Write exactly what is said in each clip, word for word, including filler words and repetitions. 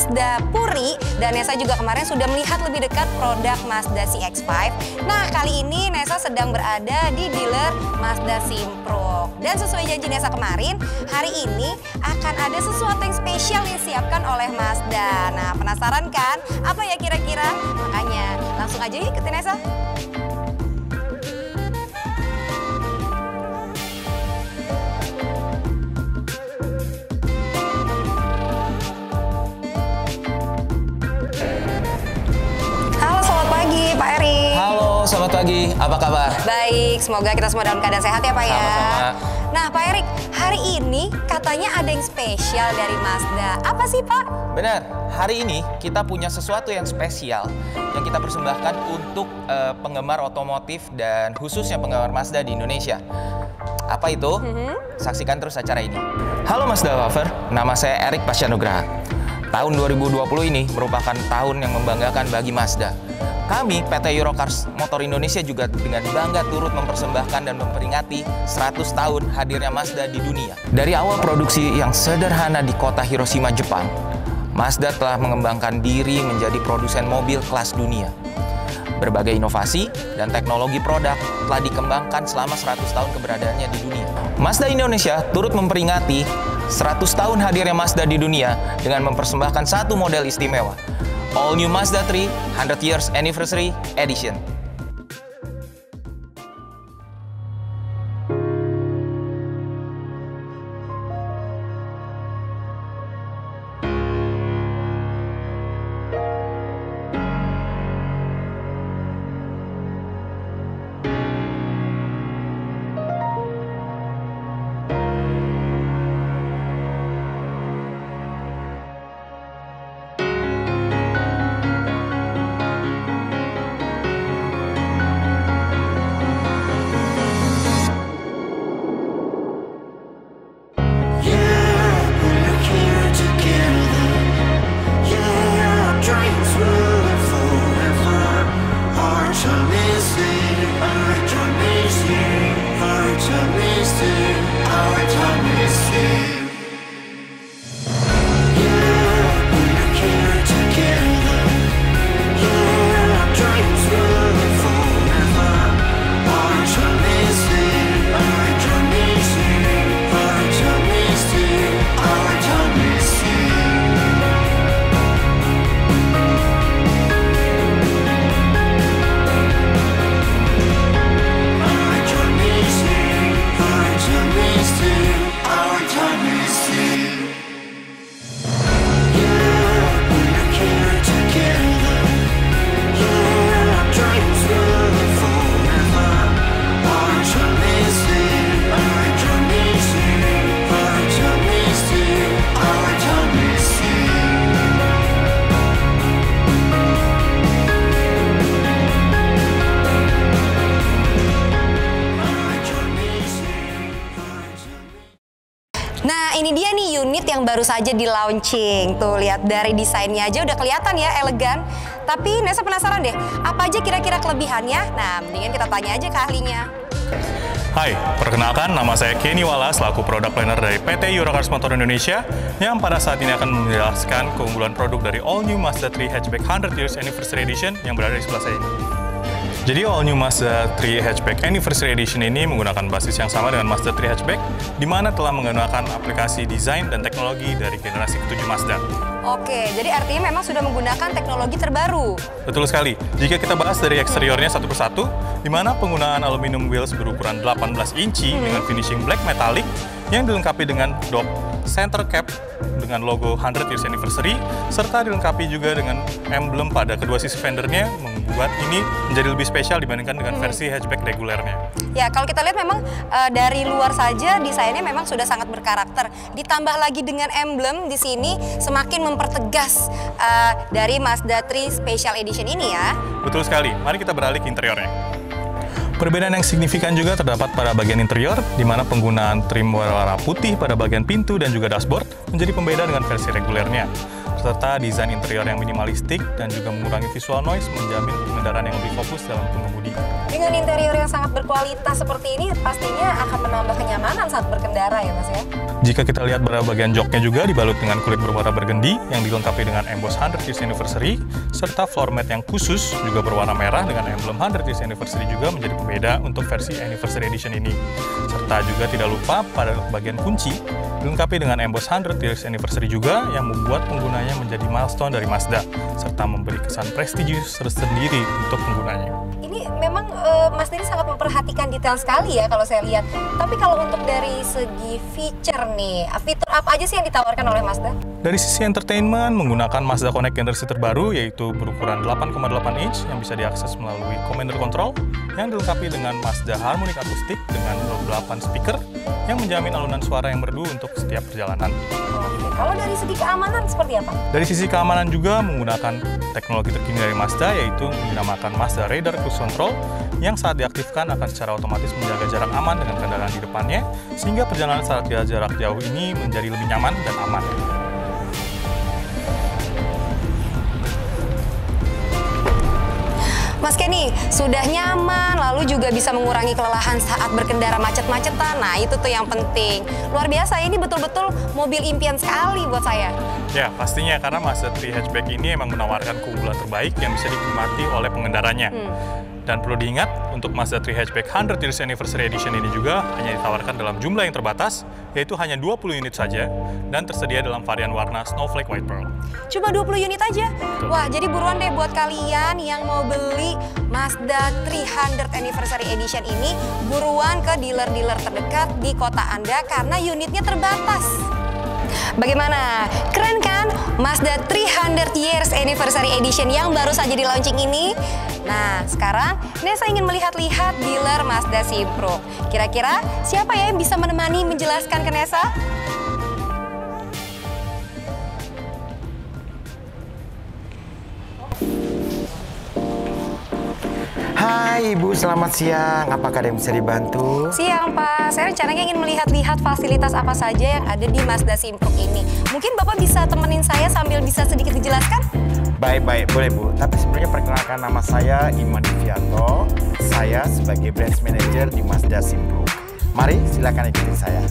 Mazda Puri, dan Nesa juga kemarin sudah melihat lebih dekat produk Mazda C X lima. Nah, kali ini Nesa sedang berada di dealer Mazda Simpruk. Dan sesuai janji Nesa kemarin, hari ini akan ada sesuatu yang spesial yang disiapkan oleh Mazda. Nah, penasaran kan? Apa ya kira-kira? Makanya langsung aja yuk ikutin Nesa. Selamat pagi, apa kabar? Baik, semoga kita semua dalam keadaan sehat ya Pak ya. Sama-sama. Nah Pak Erik, hari ini katanya ada yang spesial dari Mazda. Apa sih Pak? Benar, hari ini kita punya sesuatu yang spesial yang kita persembahkan untuk uh, penggemar otomotif dan khususnya penggemar Mazda di Indonesia. Apa itu? Mm-hmm. Saksikan terus acara ini. Halo Mazda Lover, nama saya Erik Pasyanugraha. Tahun dua ribu dua puluh ini merupakan tahun yang membanggakan bagi Mazda. Kami, P T Eurocars Motor Indonesia juga dengan bangga turut mempersembahkan dan memperingati seratus tahun hadirnya Mazda di dunia. Dari awal produksi yang sederhana di kota Hiroshima, Jepang, Mazda telah mengembangkan diri menjadi produsen mobil kelas dunia. Berbagai inovasi dan teknologi produk telah dikembangkan selama seratus tahun keberadaannya di dunia. Mazda Indonesia turut memperingati seratus tahun hadirnya Mazda di dunia dengan mempersembahkan satu model istimewa, All New Mazda three one hundred Years Anniversary Edition. Nah ini dia nih unit yang baru saja di launching. Tuh lihat dari desainnya aja udah kelihatan ya elegan. Tapi Nesa penasaran deh, apa aja kira-kira kelebihannya? Nah mendingan kita tanya aja ke ahlinya. Hai, perkenalkan nama saya Kenny Wala selaku product planner dari P T Eurocars Motor Indonesia yang pada saat ini akan menjelaskan keunggulan produk dari All New Mazda three Hatchback one hundred Years Anniversary Edition yang berada di sebelah saya ini. Jadi All New Mazda three Hatchback Anniversary Edition ini menggunakan basis yang sama dengan Mazda three Hatchback, di mana telah menggunakan aplikasi desain dan teknologi dari generasi ketujuh Mazda. Oke, jadi artinya memang sudah menggunakan teknologi terbaru. Betul sekali. Jika kita bahas dari eksteriornya satu persatu, di mana penggunaan aluminium wheels berukuran delapan belas inci hmm. dengan finishing black metallic yang dilengkapi dengan dop center cap dengan logo one hundred Years Anniversary, serta dilengkapi juga dengan emblem pada kedua sisi fendernya, membuat ini menjadi lebih spesial dibandingkan dengan hmm. versi hatchback regulernya. Ya, kalau kita lihat memang uh, dari luar saja desainnya memang sudah sangat berkarakter. Ditambah lagi dengan emblem di sini semakin mempertegas uh, dari Mazda three Special Edition ini ya. Betul sekali. Mari kita beralih ke interiornya. Perbedaan yang signifikan juga terdapat pada bagian interior, di mana penggunaan trim berwarna putih pada bagian pintu dan juga dashboard menjadi pembeda dengan versi regulernya. serta desain interior yang minimalistik dan juga mengurangi visual noise menjamin pengendaraan yang lebih fokus dalam pengemudi. Dengan interior yang sangat berkualitas seperti ini, pastinya akan menambah kenyamanan saat berkendara ya Mas ya? Jika kita lihat pada bagian joknya juga dibalut dengan kulit berwarna burgundy yang dilengkapi dengan emboss one hundred years anniversary, serta floor mat yang khusus juga berwarna merah dengan emblem one hundred years anniversary juga menjadi pembeda untuk versi anniversary edition ini. Serta juga tidak lupa pada bagian kunci dilengkapi dengan emboss one hundred years anniversary juga yang membuat penggunanya menjadi milestone dari Mazda, serta memberi kesan prestigious tersendiri untuk penggunanya. Ini memang uh, Mas Dedi sangat memperhatikan detail sekali ya kalau saya lihat. Tapi kalau untuk dari segi feature nih, fitur apa aja sih yang ditawarkan oleh Mazda? Dari sisi entertainment, menggunakan Mazda Connect generasi terbaru yaitu berukuran delapan koma delapan inch yang bisa diakses melalui Commander Control yang dilengkapi dengan Mazda Harmonic Acoustic dengan delapan speaker yang menjamin alunan suara yang merdu untuk setiap perjalanan. Oke, kalau dari segi keamanan seperti apa? Dari sisi keamanan juga menggunakan teknologi terkini dari Mazda yaitu dinamakan Mazda Radar Cruise Control yang saat diaktifkan akan secara otomatis menjaga jarak aman dengan kendaraan di depannya sehingga perjalanan saat jarak jauh ini menjadi lebih nyaman dan aman. Mas Kenny, sudah nyaman, lalu juga bisa mengurangi kelelahan saat berkendara macet-macetan. Nah, itu tuh yang penting. Luar biasa, ini betul-betul mobil impian sekali buat saya. Ya, pastinya karena Mazda three Hatchback ini emang menawarkan keunggulan terbaik yang bisa dinikmati oleh pengendaranya. Hmm. Dan perlu diingat, untuk Mazda three Hatchback one hundred years Anniversary Edition ini juga hanya ditawarkan dalam jumlah yang terbatas, yaitu hanya dua puluh unit saja, dan tersedia dalam varian warna Snowflake White Pearl. Cuma dua puluh unit aja? Betul. Wah, jadi buruan deh buat kalian yang mau beli Mazda three hundred Anniversary Edition ini, buruan ke dealer-dealer terdekat di kota Anda karena unitnya terbatas. Bagaimana? Keren kan? Mazda three hundred years Anniversary Edition yang baru saja di launching ini. Nah, sekarang Nesa ingin melihat-lihat dealer Mazda Simpruk. Kira-kira siapa ya yang bisa menemani menjelaskan ke Nesa? Hai Ibu, selamat siang. Apakah ada yang bisa dibantu? Siang Pak, saya rencananya ingin melihat-lihat fasilitas apa saja yang ada di Mazda Simpruk ini. Mungkin Bapak bisa temenin saya sambil bisa sedikit dijelaskan? Baik-baik, boleh Bu. Tapi sebelumnya perkenalkan nama saya Iman Divianto. Saya sebagai Branch Manager di Mazda Simpruk. Mari silakan ikuti saya.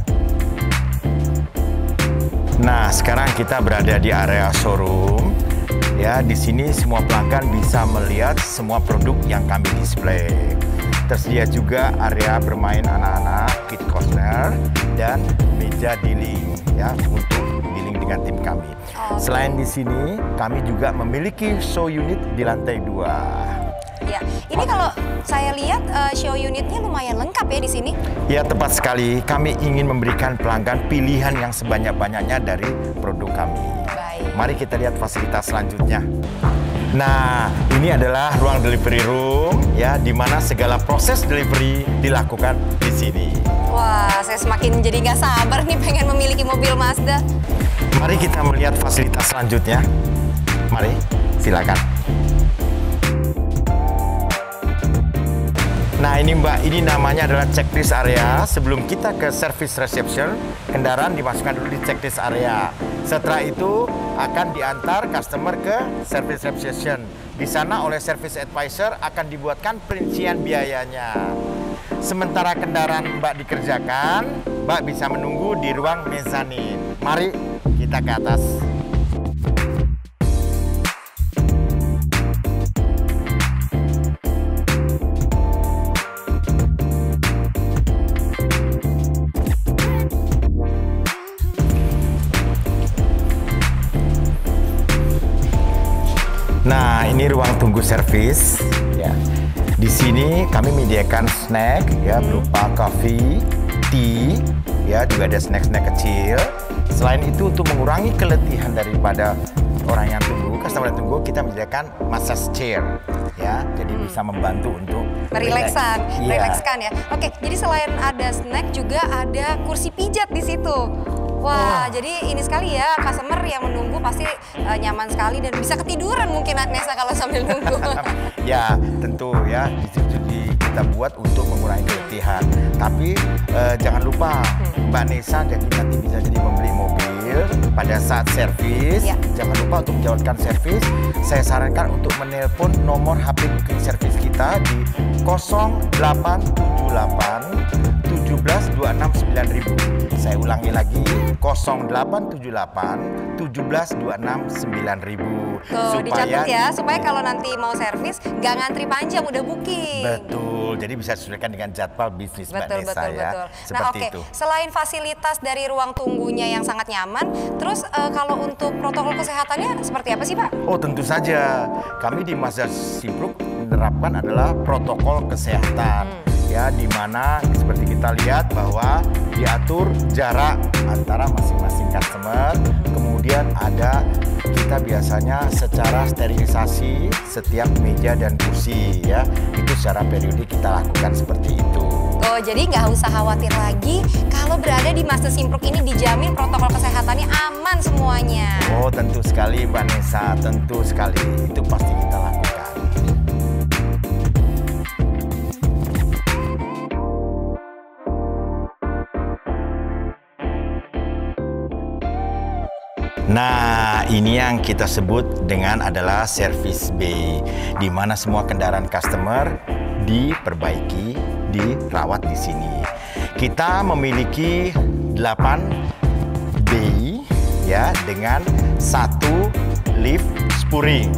Nah, sekarang kita berada di area showroom. Ya, di sini semua pelanggan bisa melihat semua produk yang kami display. Tersedia juga area bermain anak-anak, kid corner, dan meja dealing ya untuk dealing dengan tim kami. Selain di sini, kami juga memiliki show unit di lantai dua. Ya, ini kalau saya lihat uh, show unitnya lumayan lengkap ya di sini. Ya, tepat sekali. Kami ingin memberikan pelanggan pilihan yang sebanyak-banyaknya dari produk kami. Baik. Mari kita lihat fasilitas selanjutnya. Nah, ini adalah ruang delivery room ya, di mana segala proses delivery dilakukan di sini. Wah, saya semakin jadi nggak sabar nih pengen memiliki mobil Mazda. Mari kita melihat fasilitas selanjutnya. Mari, silakan. Nah ini Mbak, ini namanya adalah checklist area. Sebelum kita ke service reception, kendaraan dimasukkan dulu di checklist area. Setelah itu akan diantar customer ke service reception. Di sana oleh service advisor akan dibuatkan perincian biayanya. Sementara kendaraan Mbak dikerjakan, Mbak bisa menunggu di ruang mezanin. Mari kita ke atas. Nah, ini ruang tunggu servis ya. Di sini kami menyediakan snack ya berupa coffee, tea, ya juga ada snack-snack kecil. Selain itu untuk mengurangi keletihan daripada orang yang tunggu, customer yang tunggu, kita menyediakan massage chair ya. Jadi hmm. bisa membantu untuk merileksan, yeah. rilekskan ya. Oke, jadi selain ada snack juga ada kursi pijat di situ. Wah, oh. jadi ini sekali ya, customer yang menunggu pasti uh, nyaman sekali dan bisa ketiduran mungkin Nesa kalau sambil nunggu. Ya, tentu ya, itu kita buat untuk mengurangi keletihan. Tapi uh, jangan lupa, hmm. Mbak Nesa jadi nanti bisa jadi membeli mobil, hadir pada saat servis, Ya. jangan lupa untuk menjawabkan servis. Saya sarankan untuk menelpon nomor H P booking servis kita di nol delapan tujuh delapan tujuh dua enam sembilan ribu. Saya ulangi lagi, nol delapan tujuh delapan tujuh dua enam sembilan ribu. Tuh, dicatat ya, supaya kalau nanti mau servis nggak ngantri panjang, udah booking. Betul, jadi bisa disesuaikan dengan jadwal bisnis Mbak Betul, Nesa betul, ya. betul. Nah, Seperti oke. itu. Selain fasilitas dari ruang tunggunya yang sangat nyaman, terus eh, kalau untuk protokol kesehatannya seperti apa sih, Pak? Oh, tentu saja. Kami di Mazda Simpruk menerapkan adalah protokol kesehatan. Hmm. Ya, di mana seperti kita lihat bahwa diatur jarak antara masing-masing customer. Kemudian ada kita biasanya secara sterilisasi setiap meja dan kursi ya. Itu secara periodik kita lakukan seperti itu. Oh, jadi nggak usah khawatir lagi kalau berada di Mazda Simpruk ini dijamin protokol kesehatannya aman semuanya. Oh, tentu sekali Mbak Nesa, tentu sekali. Itu pasti kita lakukan. Nah, ini yang kita sebut dengan adalah service bay, di mana semua kendaraan customer diperbaiki, dirawat di sini. Kita memiliki delapan bay ya dengan satu lift spuring.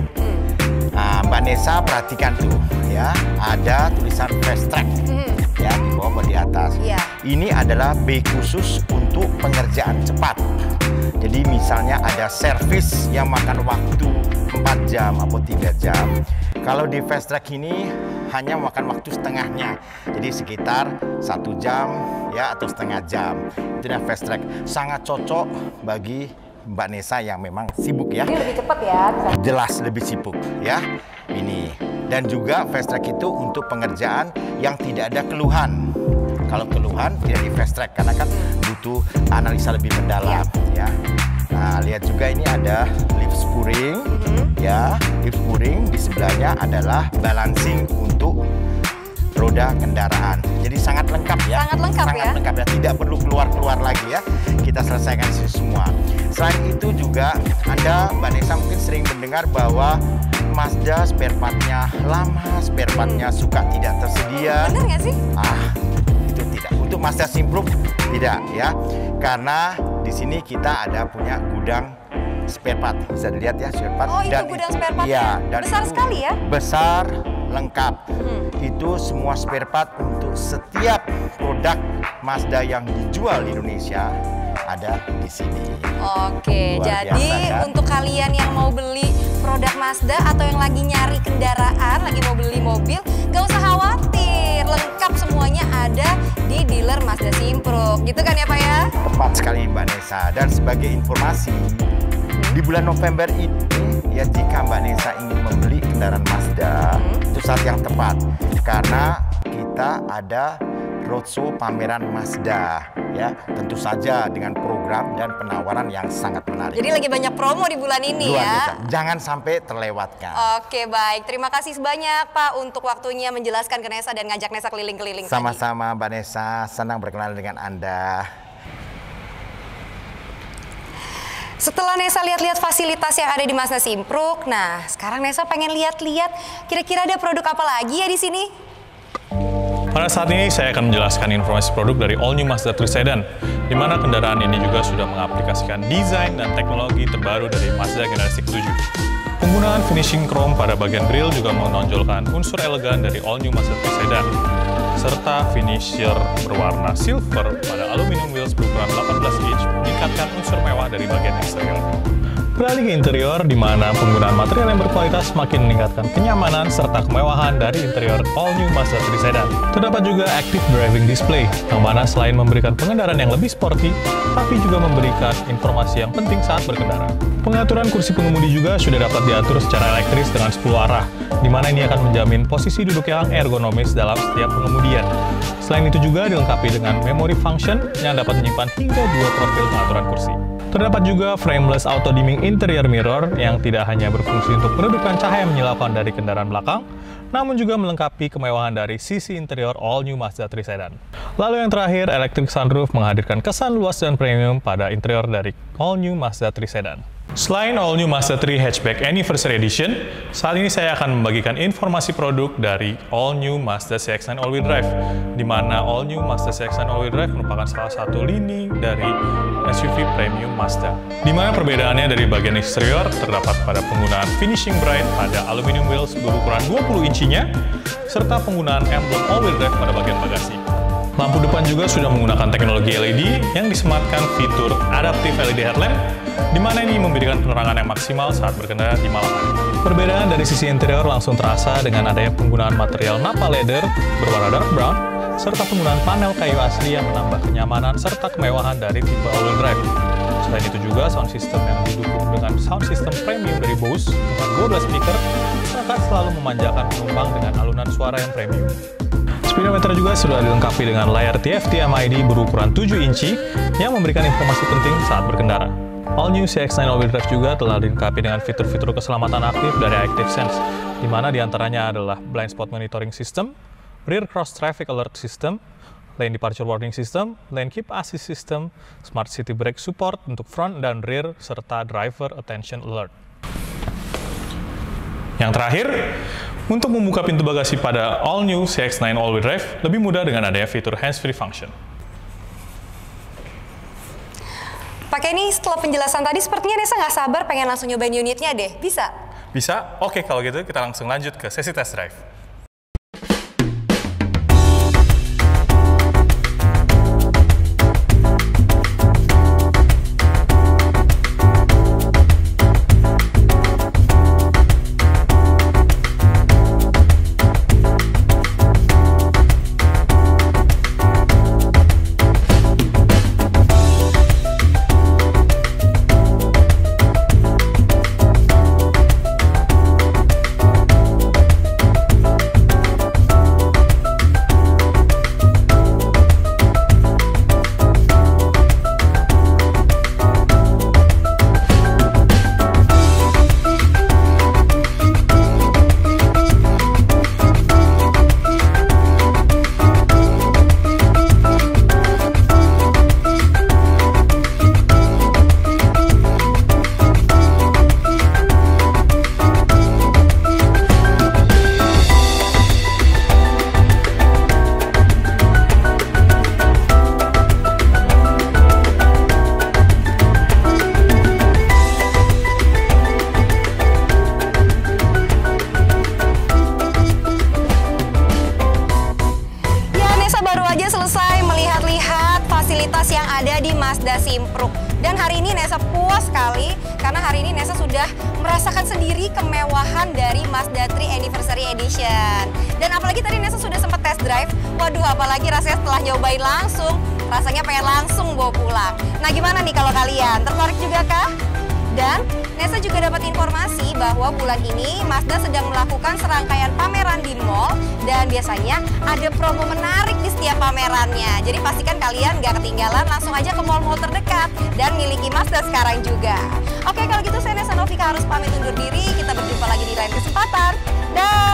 Nah, Mbak Nesa perhatikan tuh ya, ada tulisan fast track ya di bawah atau di atas. Iya. Ini adalah bay khusus untuk pengerjaan cepat. Jadi misalnya ada servis yang makan waktu empat jam atau tiga jam. Kalau di fast track ini hanya makan waktu setengahnya. Jadi sekitar satu jam ya atau setengah jam. Itu yang fast track. Sangat cocok bagi Mbak Nesa yang memang sibuk ya. Ini lebih cepat ya. Jelas lebih sibuk ya. Ini. Dan juga fast track itu untuk pengerjaan yang tidak ada keluhan. Kalau keluhan tidak di fast track karena kan butuh analisa lebih mendalam ya. Nah, lihat juga ini ada lift spuring ya. Lift spuring di sebelahnya adalah balancing untuk roda kendaraan. Jadi sangat lengkap ya. Sangat lengkap sangat ya. lengkap ya. Tidak perlu keluar-keluar lagi ya. Kita selesaikan semua. Selain itu juga Anda Mbak Nesa mungkin sering mendengar bahwa Mazda spare part-nya lama, spare part-nya suka tidak tersedia. Bener nggak sih? Ah, itu tidak. Untuk Mazda Simpruk tidak ya. Karena di sini kita ada punya gudang spare part. Bisa dilihat ya spare part. Oh, itu gudang spare part-nya. Iya, dan Besar itu sekali ya? Besar, lengkap. Hmm. Itu semua spare part untuk setiap produk Mazda yang dijual di Indonesia ada di sini. Oke, Luar jadi biasa, kan? untuk kalian yang mau beli produk Mazda atau yang lagi nyari kendaraan, lagi mau beli mobil, gak usah khawatir, lengkap semuanya ada di dealer Mazda Simpruk, gitu kan ya Pak ya? Tepat sekali Mbak Nesa. Dan sebagai informasi, di bulan November ini ya jika Mbak Nesa ingin membeli kendaraan Mazda, Hmm. itu saat yang tepat karena kita ada roadshow pameran Mazda ya, tentu saja dengan program dan penawaran yang sangat menarik. Jadi lagi banyak promo di bulan ini Luar ya. biasa. Jangan sampai terlewatkan. Oke, baik. Terima kasih banyak Pak untuk waktunya menjelaskan ke Nesa dan ngajak Nesa keliling-keliling tadi. Sama-sama Mbak Nesa, senang berkenalan dengan Anda. Setelah Nesa lihat-lihat fasilitas yang ada di Mazda Simpruk, nah sekarang Nesa pengen lihat-lihat kira-kira ada produk apa lagi ya di sini? Pada saat ini saya akan menjelaskan informasi produk dari All New Mazda three Sedan, di mana kendaraan ini juga sudah mengaplikasikan desain dan teknologi terbaru dari Mazda generasi ketujuh. Penggunaan finishing chrome pada bagian grill juga menonjolkan unsur elegan dari All New Mazda three Sedan, serta finisher berwarna silver pada aluminium wheels berukuran delapan belas inch meningkatkan unsur mewah dari bagian eksterior. Beralih ke interior, di mana penggunaan material yang berkualitas semakin meningkatkan kenyamanan serta kemewahan dari interior All New Mazda three Sedan. Terdapat juga Active Driving Display, yang mana selain memberikan pengendaraan yang lebih sporty, tapi juga memberikan informasi yang penting saat berkendara. Pengaturan kursi pengemudi juga sudah dapat diatur secara elektris dengan sepuluh arah, di mana ini akan menjamin posisi duduk yang ergonomis dalam setiap pengemudian. Selain itu juga dilengkapi dengan memory function yang dapat menyimpan hingga dua profil pengaturan kursi. Terdapat juga frameless auto dimming interior mirror yang tidak hanya berfungsi untuk meredupkan cahaya yang menyilaukan dari kendaraan belakang, namun juga melengkapi kemewahan dari sisi interior all new Mazda three Sedan. Lalu yang terakhir, electric sunroof menghadirkan kesan luas dan premium pada interior dari all new Mazda three Sedan. Selain all new Mazda three Hatchback Anniversary Edition, saat ini saya akan membagikan informasi produk dari all new Mazda C X nine All-Wheel Drive, di mana all new Mazda C X nine All-Wheel Drive merupakan salah satu lini dari S U V premium Mazda. Di mana perbedaannya dari bagian eksterior terdapat pada penggunaan finishing bright pada aluminium wheels berukuran dua puluh inchinya, serta penggunaan emblem All-Wheel Drive pada bagian bagasi. Lampu depan juga sudah menggunakan teknologi L E D yang disematkan fitur Adaptive L E D Headlamp, di mana ini memberikan penerangan yang maksimal saat berkendara di malam hari. Perbedaan dari sisi interior langsung terasa dengan adanya penggunaan material Nappa leather berwarna dark brown, serta penggunaan panel kayu asli yang menambah kenyamanan serta kemewahan dari tipe all-wheel drive. Selain itu juga sound system yang didukung dengan sound system premium dari Bose dengan dua belas speaker akan selalu memanjakan penumpang dengan alunan suara yang premium. Speedometer juga sudah dilengkapi dengan layar T F T M I D berukuran tujuh inci yang memberikan informasi penting saat berkendara. All new C X nine All-Wheel Drive juga telah dilengkapi dengan fitur-fitur keselamatan aktif dari ActiveSense, di mana diantaranya adalah blind spot monitoring system, rear cross traffic alert system, lane departure warning system, lane keep assist system, smart city brake support untuk front dan rear, serta driver attention alert. Yang terakhir, untuk membuka pintu bagasi pada all new C X nine All-Wheel Drive lebih mudah dengan adanya fitur hands-free function. Pakai ini setelah penjelasan tadi, sepertinya Nesa nggak sabar pengen langsung nyobain unitnya deh. Bisa? Bisa? Oke, kalau gitu kita langsung lanjut ke sesi test drive. fasilitas yang ada di Mazda Simpruk. Dan hari ini Nesa puas sekali karena hari ini Nesa sudah merasakan sendiri kemewahan dari Mazda three Anniversary Edition. Dan apalagi tadi Nesa sudah sempat test drive. Waduh, apalagi rasanya setelah nyobain langsung, rasanya pengen langsung bawa pulang. Nah, gimana nih kalau kalian? Tertarik juga kah? Dan Nesa juga dapat informasi bahwa bulan ini Mazda sedang melakukan serangkaian pameran di mall dan biasanya ada promo menarik di setiap pamerannya. Jadi pastikan kalian gak ketinggalan, langsung aja ke mall-mall terdekat dan miliki Mazda sekarang juga. Oke, kalau gitu saya Nesa Novika harus pamit undur diri. Kita berjumpa lagi di lain kesempatan. Dah.